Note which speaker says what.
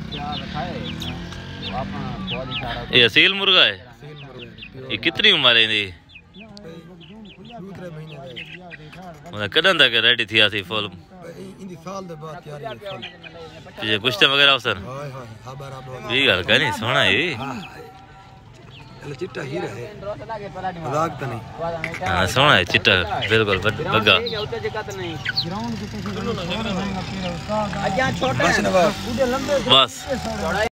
Speaker 1: ये असील मुर्गा है। ये कितनी उम्र है इनकी? कदम तक रेडी थी आसी फुल ये गुश्ते वगैरह सर ये गल कहनी सोना है
Speaker 2: चिट्टा हीरा है मजाक तो नहीं।
Speaker 1: हां सोना है चिट्टा बिल्कुल बग्गा
Speaker 2: बस
Speaker 1: बस।